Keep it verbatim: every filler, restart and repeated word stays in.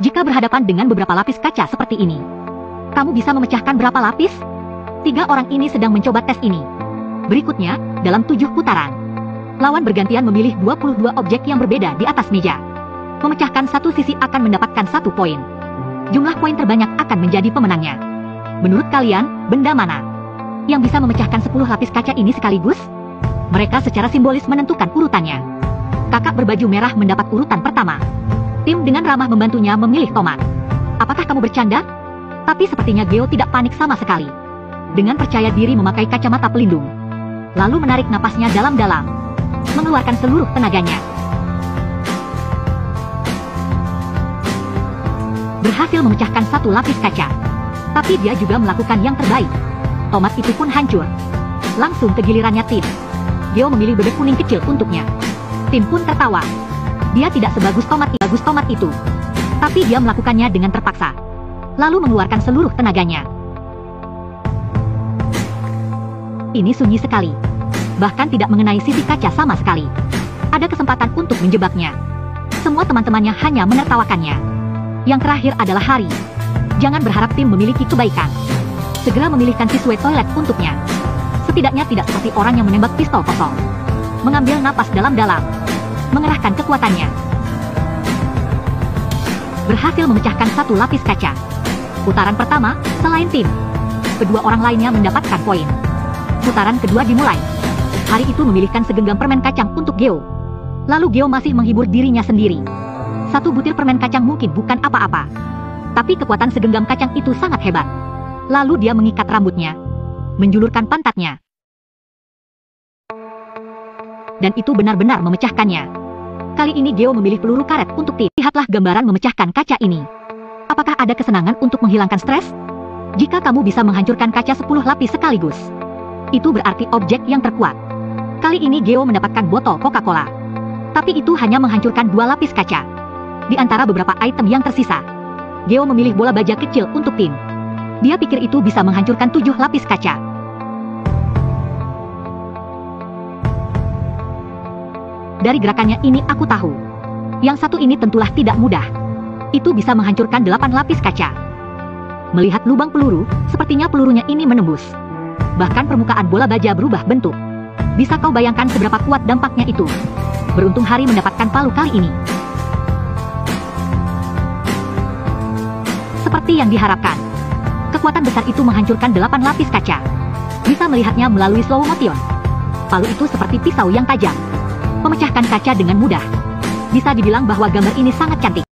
Jika berhadapan dengan beberapa lapis kaca seperti ini, kamu bisa memecahkan berapa lapis? Tiga orang ini sedang mencoba tes ini. Berikutnya, dalam tujuh putaran, lawan bergantian memilih dua puluh dua objek yang berbeda di atas meja. Memecahkan satu sisi akan mendapatkan satu poin. Jumlah poin terbanyak akan menjadi pemenangnya. Menurut kalian, benda mana yang bisa memecahkan sepuluh lapis kaca ini sekaligus? Mereka secara simbolis menentukan urutannya. Kakak berbaju merah mendapat urutan pertama. Tim dengan ramah membantunya memilih tomat. Apakah kamu bercanda? Tapi sepertinya Geo tidak panik sama sekali. Dengan percaya diri memakai kacamata pelindung, lalu menarik napasnya dalam-dalam, mengeluarkan seluruh tenaganya. Berhasil memecahkan satu lapis kaca. Tapi dia juga melakukan yang terbaik. Tomat itu pun hancur. Langsung ke gilirannya tim. Geo memilih bebek kuning kecil untuknya. Tim pun tertawa. Dia tidak sebagus tomat, bagus tomat itu. Tapi dia melakukannya dengan terpaksa. Lalu mengeluarkan seluruh tenaganya. Ini sunyi sekali. Bahkan tidak mengenai sisi kaca sama sekali. Ada kesempatan untuk menjebaknya. Semua teman-temannya hanya menertawakannya. Yang terakhir adalah Hari. Jangan berharap tim memiliki kebaikan. Segera memilihkan siswa toilet untuknya. Setidaknya tidak seperti orang yang menembak pistol kosong. Mengambil napas dalam-dalam. Mengerahkan kekuatannya. Berhasil memecahkan satu lapis kaca. Putaran pertama, selain tim, kedua orang lainnya mendapatkan poin. Putaran kedua dimulai. Hari itu memilihkan segenggam permen kacang untuk Geo. Lalu Geo masih menghibur dirinya sendiri. Satu butir permen kacang mungkin bukan apa-apa. Tapi kekuatan segenggam kacang itu sangat hebat. Lalu dia mengikat rambutnya. Menjulurkan pantatnya. Dan itu benar-benar memecahkannya. Kali ini Geo memilih peluru karet untuk tim. Lihatlah gambaran memecahkan kaca ini. Apakah ada kesenangan untuk menghilangkan stres? Jika kamu bisa menghancurkan kaca sepuluh lapis sekaligus, itu berarti objek yang terkuat. Kali ini Geo mendapatkan botol Coca-Cola. Tapi itu hanya menghancurkan dua lapis kaca. Di antara beberapa item yang tersisa, Geo memilih bola baja kecil untuk tim. Dia pikir itu bisa menghancurkan tujuh lapis kaca. Dari gerakannya ini aku tahu. Yang satu ini tentulah tidak mudah. Itu bisa menghancurkan delapan lapis kaca. Melihat lubang peluru, sepertinya pelurunya ini menembus. Bahkan permukaan bola baja berubah bentuk. Bisa kau bayangkan seberapa kuat dampaknya itu? Beruntung Hari mendapatkan palu kali ini. Seperti yang diharapkan. Kekuatan besar itu menghancurkan delapan lapis kaca. Bisa melihatnya melalui slow motion. Palu itu seperti pisau yang tajam. Memecahkan kaca dengan mudah. Bisa dibilang bahwa gambar ini sangat cantik.